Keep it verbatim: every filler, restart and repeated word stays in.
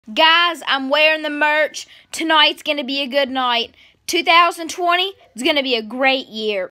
Guys, I'm wearing the merch. Tonight's going to be a good night. two thousand twenty is going to be a great year.